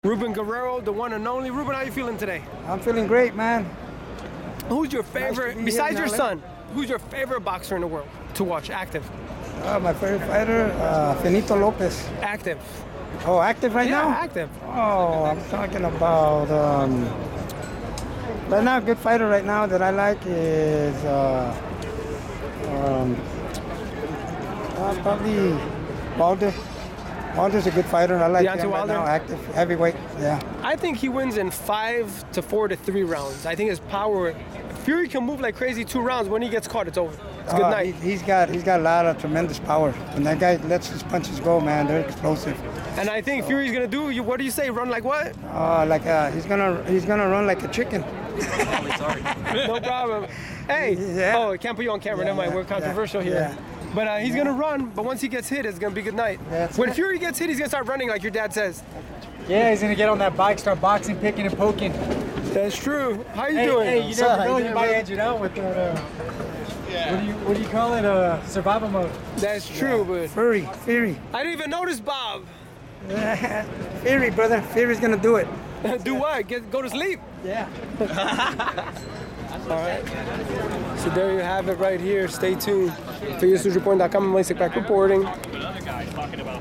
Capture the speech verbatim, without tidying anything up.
Ruben Guerrero, the one and only. Ruben, how you feeling today? I'm feeling great, man. Who's your favorite, Nice besides your L A. son, who's your favorite boxer in the world to watch active? Uh, my favorite fighter, uh, Finito Lopez. Active. Oh, active right Yeah, now? active. Oh, I'm talking about. Um, right now, a good fighter right now that I like is uh, um, uh, probably Wilder. Wilder's a good fighter. I like Deontay him right Wilder? now. Active, heavyweight. Yeah. I think he wins in five to four to three rounds. I think his power. Fury can move like crazy two rounds. When he gets caught, it's over. It's a good Uh, night. he, he's got he's got a lot of tremendous power. When that guy lets his punches go, man, they're explosive. And I think Fury's gonna do. You, what do you say? Run like what? Uh, like uh, he's gonna he's gonna run like a chicken. No problem. Hey. Yeah. Oh, I can't put you on camera. Yeah, Never mind. yeah, We're controversial yeah, here. yeah. But uh, he's gonna run. But once he gets hit, it's gonna be a good night. That's when it. Fury gets hit, he's gonna start running like your dad says. Yeah, he's gonna get on that bike, start boxing, picking and poking. That's true. How you Hey, doing? hey, you So, never how know, you you doing, might man? edge it out with that. Uh, what do you what do you call it? Uh, survival mode. That's true, but Fury, Fury, I didn't even notice Bob. Fury, brother. Fury's gonna do it. Do what? Get go to sleep. Yeah. All right. So there you have it right here. Stay tuned. For EsNews Report dot com, I'm Elie Seckbach reporting.